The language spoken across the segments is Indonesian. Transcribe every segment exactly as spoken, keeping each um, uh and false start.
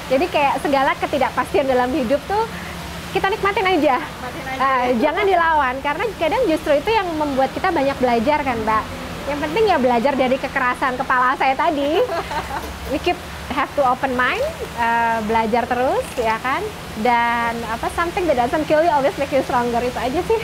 Jadi kayak segala ketidakpastian dalam hidup tuh kita nikmatin aja, nikmatin aja. Uh, jangan dilawan, karena kadang justru itu yang membuat kita banyak belajar kan Mbak. Yang penting ya belajar dari kekerasan kepala saya tadi. We keep have to open mind, uh, belajar terus ya kan. Dan apa something that doesn't kill you always make you stronger, itu aja sih.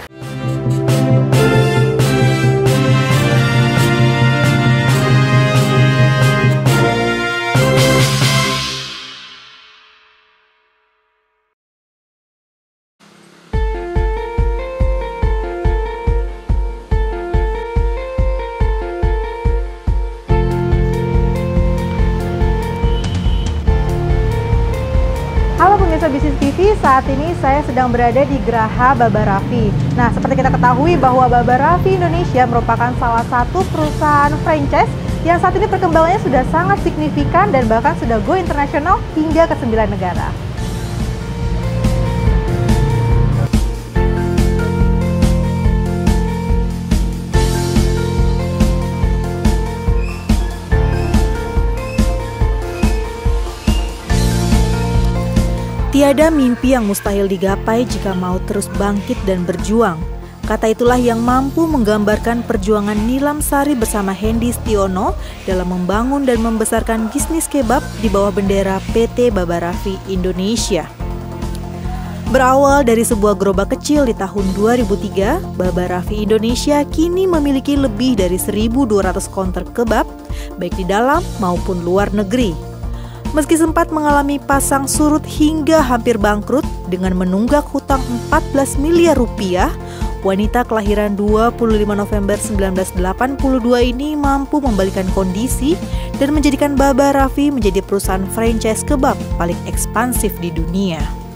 Halo pemirsa Bisnis T V, saat ini saya sedang berada di Geraha Baba Raffi. Nah, seperti kita ketahui bahwa Baba Raffi Indonesia merupakan salah satu perusahaan franchise yang saat ini perkembangannya sudah sangat signifikan dan bahkan sudah go internasional hingga ke sembilan negara. Tiada mimpi yang mustahil digapai jika mau terus bangkit dan berjuang. Kata itulah yang mampu menggambarkan perjuangan Nilam Sari bersama Hendy Stiono dalam membangun dan membesarkan bisnis kebab di bawah bendera P T Baba Raffi Indonesia. Berawal dari sebuah gerobak kecil di tahun dua ribu tiga, Baba Raffi Indonesia kini memiliki lebih dari seribu dua ratus counter kebab, baik di dalam maupun luar negeri. Meski sempat mengalami pasang surut hingga hampir bangkrut dengan menunggak hutang empat belas miliar rupiah, wanita kelahiran dua puluh lima November seribu sembilan ratus delapan puluh dua ini mampu membalikan kondisi dan menjadikan Baba Raffi menjadi perusahaan franchise kebab paling ekspansif di dunia.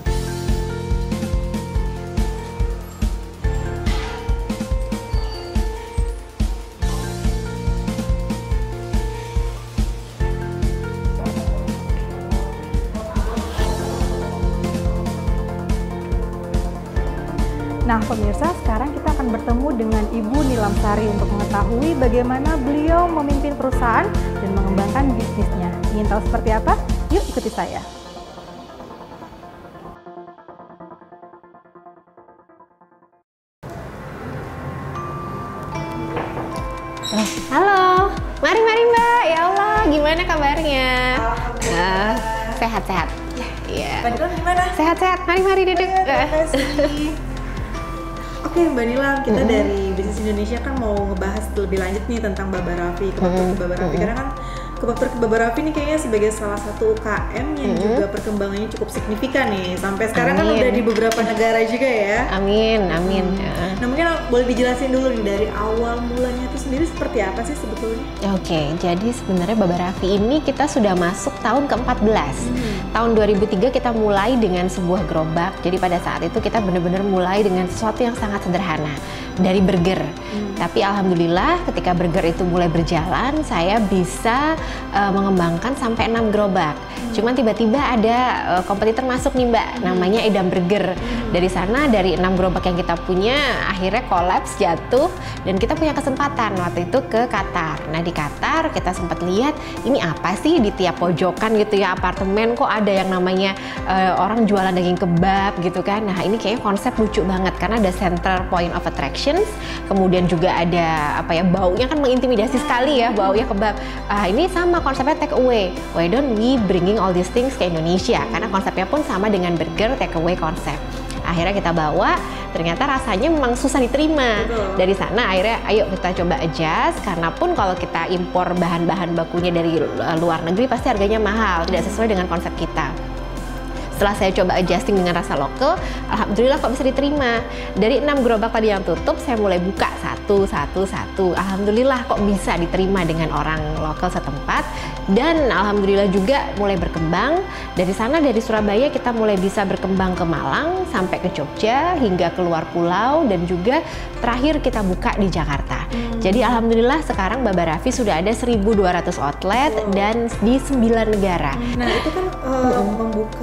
Nah pemirsa, sekarang kita akan bertemu dengan Ibu Nilam Sari untuk mengetahui bagaimana beliau memimpin perusahaan dan mengembangkan bisnisnya. Ingin tahu seperti apa? Yuk ikuti saya. Halo, mari mari Mbak. Ya Allah, gimana kabarnya? Uh, Sehat-sehat. Iya. Mbak Nilam gimana? Sehat-sehat. Mari mari duduk. Terima kasih. Oke Mbak Nilam, kita mm-hmm. dari Bisnis Indonesia kan mau ngebahas lebih lanjut nih tentang Baba Raffi, kebab mm-hmm. Baba Raffi. Karena kan kebab Baba Raffi ini kayaknya sebagai salah satu U K M yang mm-hmm. juga perkembangannya cukup signifikan nih. Sampai sekarang amin. Kan udah di beberapa negara juga ya. Amin, amin. Hmm. Nah mungkin boleh dijelasin dulu nih dari awal mulanya itu sendiri seperti apa sih sebetulnya? Oke, jadi sebenarnya Baba Raffi ini kita sudah masuk tahun ke empat belas. Hmm. Tahun dua ribu tiga kita mulai dengan sebuah gerobak. Jadi pada saat itu kita benar-benar mulai dengan sesuatu yang sangat sederhana, dari burger. Hmm. Tapi alhamdulillah ketika burger itu mulai berjalan, saya bisa uh, mengembangkan sampai enam gerobak. Hmm. Cuman tiba-tiba ada uh, kompetitor masuk nih Mbak, hmm. namanya Edam Burger. Hmm. Dari sana dari enam gerobak yang kita punya akhirnya kolaps, jatuh, dan kita punya kesempatan waktu itu ke Qatar. Nah di Qatar kita sempat lihat ini apa sih di tiap pojokan gitu ya apartemen kok ada yang namanya uh, orang jualan daging kebab gitu kan. Nah ini kayaknya konsep lucu banget karena ada center point of attractions, kemudian juga ada apa ya, baunya kan mengintimidasi sekali ya, baunya kebab. Ah ini sama konsepnya take away. Why don't we bringing all these things ke Indonesia? Karena konsepnya pun sama dengan burger take away konsep. Akhirnya kita bawa, ternyata rasanya memang susah diterima. Betul. Dari sana akhirnya ayo kita coba adjust, karena pun kalau kita impor bahan-bahan bakunya dari luar negeri pasti harganya mahal, tidak sesuai dengan konsep kita. Setelah saya coba adjusting dengan rasa lokal, alhamdulillah kok bisa diterima. Dari enam gerobak tadi yang tutup, saya mulai buka satu, satu, satu. Alhamdulillah kok bisa diterima dengan orang lokal setempat. Dan alhamdulillah juga mulai berkembang. Dari sana, dari Surabaya kita mulai bisa berkembang ke Malang, sampai ke Jogja, hingga ke luar pulau, dan juga terakhir kita buka di Jakarta. Hmm. Jadi alhamdulillah sekarang Baba Raffi sudah ada seribu dua ratus outlet wow. dan di sembilan negara. Nah itu kan uh, hmm. membuka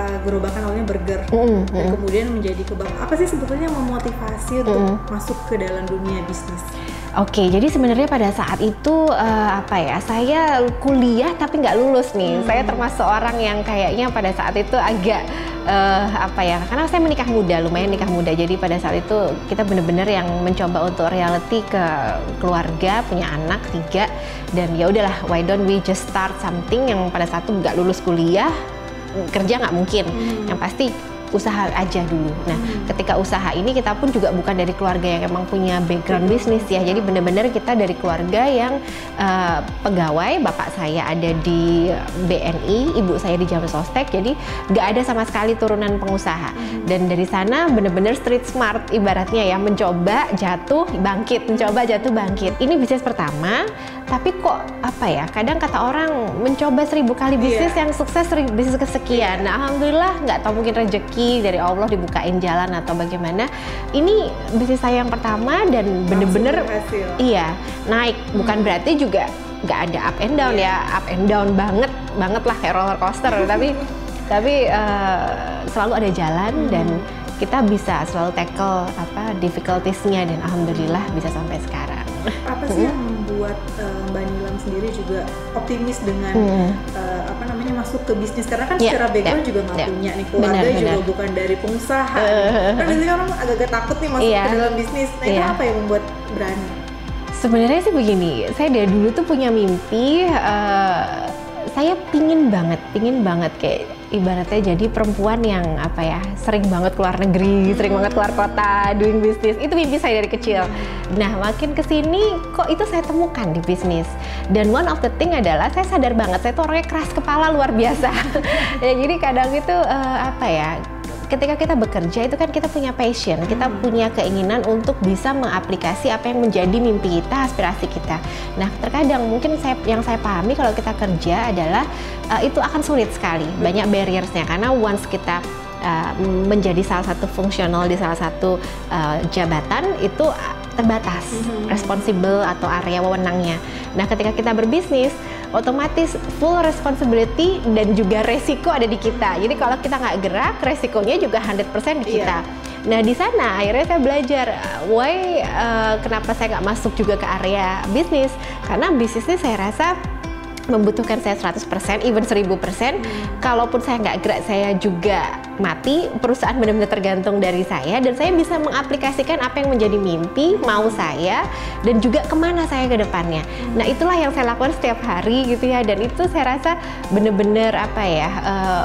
gerobakan awalnya burger, Mm, dan mm. kemudian menjadi kebab. Apa sih sebetulnya yang memotivasi untuk Mm. masuk ke dalam dunia bisnis? Oke, jadi sebenarnya pada saat itu uh, apa ya, saya kuliah tapi nggak lulus nih. Hmm. Saya termasuk orang yang kayaknya pada saat itu agak uh, apa ya, karena saya menikah muda, lumayan nikah muda. Jadi pada saat itu kita bener-bener yang mencoba untuk reality ke keluarga, punya anak tiga, dan ya udahlah, why don't we just start something yang pada saat itu nggak lulus kuliah, kerja nggak mungkin, Hmm. yang pasti usaha aja dulu. Nah, Hmm. ketika usaha ini kita pun juga bukan dari keluarga yang emang punya background bisnis ya. Jadi benar-benar kita dari keluarga yang uh, pegawai. Bapak saya ada di B N I, ibu saya di James Sostek. Jadi nggak ada sama sekali turunan pengusaha. Hmm. Dan dari sana benar-benar street smart ibaratnya ya, mencoba jatuh bangkit, mencoba jatuh bangkit. Ini bisnis pertama, tapi kok apa ya? Kadang kata orang mencoba seribu kali bisnis, Iya. yang sukses seribu bisnis kesekian. Nah, alhamdulillah nggak tahu, mungkin rezeki dari Allah dibukain jalan atau bagaimana. Ini bisnis saya yang pertama dan bener-bener berhasil. iya naik. Bukan berarti juga nggak ada up and down ya, up and down banget banget lah kayak roller coaster. tapi tapi uh, selalu ada jalan dan kita bisa selalu tackle apa difficulties-nya, dan alhamdulillah bisa sampai sekarang. Apa sih yang membuat uh, Mbak Nilam sendiri juga optimis dengan Hmm. uh, apa namanya masuk ke bisnis? Karena kan Ya, secara background ya, juga nggak ya. punya nih, keluarga Benar, juga benar. bukan dari pengusaha. Kan biasanya orang agak-agak takut nih masuk Iya. ke dalam bisnis. Nah itu Iya. apa yang membuat berani? Sebenarnya sih begini, saya dari dulu tuh punya mimpi, uh, saya pingin banget, pingin banget kayak ibaratnya jadi perempuan yang apa ya, sering banget keluar negeri, sering banget keluar kota, doing bisnis. Itu mimpi saya dari kecil. Nah, makin kesini kok itu saya temukan di bisnis. Dan one of the thing adalah saya sadar banget, saya tuh orangnya keras kepala luar biasa. Ya, jadi kadang itu uh, apa ya, ketika kita bekerja itu kan kita punya passion, kita punya keinginan untuk bisa mengaplikasi apa yang menjadi mimpi kita, aspirasi kita. Nah, terkadang mungkin saya, yang saya pahami kalau kita kerja adalah uh, itu akan sulit sekali, banyak barriersnya, karena once kita uh, menjadi salah satu fungsional di salah satu uh, jabatan itu terbatas, responsible atau area wewenangnya. Nah, ketika kita berbisnis, otomatis full responsibility dan juga resiko ada di kita. Jadi kalau kita nggak gerak, resikonya juga seratus persen di kita. Iya. Nah, di sana akhirnya saya belajar, why uh, kenapa saya nggak masuk juga ke area bisnis? Karena bisnis ini saya rasa membutuhkan saya seratus persen, even seribu persen. Kalaupun saya nggak gerak, saya juga mati. Perusahaan benar-benar tergantung dari saya, dan saya bisa mengaplikasikan apa yang menjadi mimpi, mau saya, dan juga kemana saya ke depannya. Nah, itulah yang saya lakukan setiap hari gitu ya, dan itu saya rasa benar-benar apa ya, uh,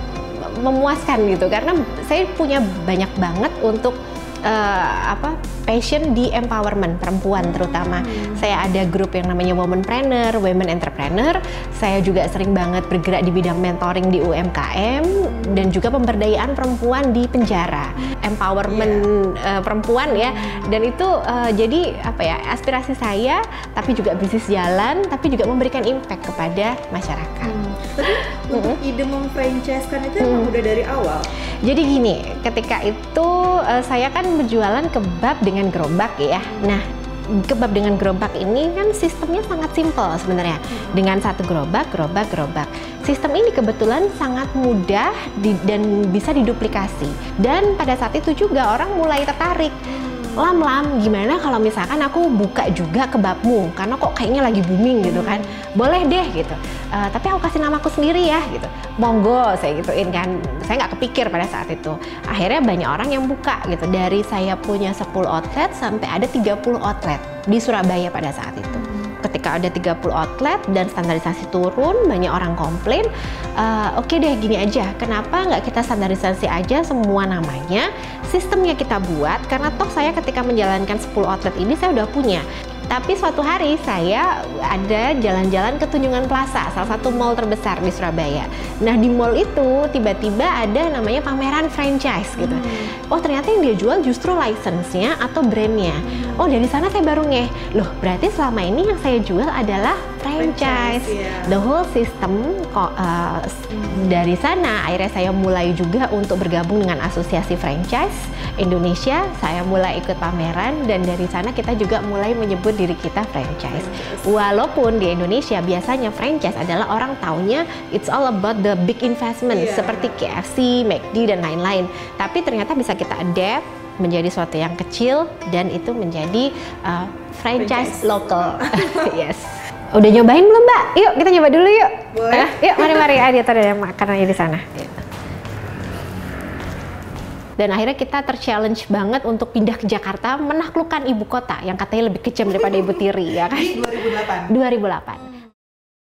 memuaskan gitu, karena saya punya banyak banget untuk uh, apa passion di empowerment perempuan terutama. Hmm. Saya ada grup yang namanya Womanpreneur, Women Entrepreneur. Saya juga sering banget bergerak di bidang mentoring di U M K M dan juga pemberdayaan perempuan di penjara, empowerment yeah. uh, perempuan ya. Dan itu uh, jadi apa ya, aspirasi saya, tapi juga bisnis jalan, tapi juga memberikan impact kepada masyarakat. Hmm. Tapi untuk Mm-hmm. ide memfranchise-kan itu emang Mm. udah dari awal? Jadi gini, ketika itu uh, saya kan berjualan kebab dengan gerobak ya. Nah, kebab dengan gerobak ini kan sistemnya sangat simpel sebenarnya. Dengan satu gerobak, gerobak, gerobak. Sistem ini kebetulan sangat mudah di, dan bisa diduplikasi. Dan pada saat itu juga orang mulai tertarik. Lam, Lam, gimana kalau misalkan aku buka juga kebabmu, karena kok kayaknya lagi booming gitu kan. Boleh deh gitu, uh, tapi aku kasih namaku sendiri ya gitu. Monggo, saya gituin kan. Saya nggak kepikir pada saat itu. Akhirnya banyak orang yang buka gitu. Dari saya punya sepuluh outlet sampai ada tiga puluh outlet di Surabaya pada saat itu. Ketika ada tiga puluh outlet dan standarisasi turun, banyak orang komplain, uh, oke okay deh gini aja, kenapa nggak kita standarisasi aja semua namanya, sistemnya kita buat, karena toh saya ketika menjalankan sepuluh outlet ini saya udah punya. Tapi suatu hari saya ada jalan-jalan ke Tunjungan Plaza, salah satu mall terbesar di Surabaya. Nah, di mall itu tiba-tiba ada namanya pameran franchise gitu. Hmm. Oh, ternyata yang dia jual justru license-nya atau brand-nya. Oh, dari sana saya baru ngeh, loh berarti selama ini yang saya jual adalah franchise. Franchise, yeah. The whole system kok uh, dari sana akhirnya saya mulai juga untuk bergabung dengan Asosiasi Franchise Indonesia. Saya mulai ikut pameran dan dari sana kita juga mulai menyebut diri kita franchise. Walaupun di Indonesia biasanya franchise adalah orang taunya it's all about the big investment Iya, seperti K F C, McD dan lain-lain. Tapi ternyata bisa kita adapt menjadi suatu yang kecil dan itu menjadi uh, franchise, franchise lokal. Yes. Udah nyobain belum, Mbak? Yuk kita nyoba dulu yuk. Boleh. Eh, yuk mari-mari. Ah, dia ada yang makanannya di sana. Dan akhirnya kita ter-challenge banget untuk pindah ke Jakarta, menaklukkan ibu kota yang katanya lebih kejam daripada Ibu Tiri, ya kan? Di dua ribu delapan. dua ribu delapan.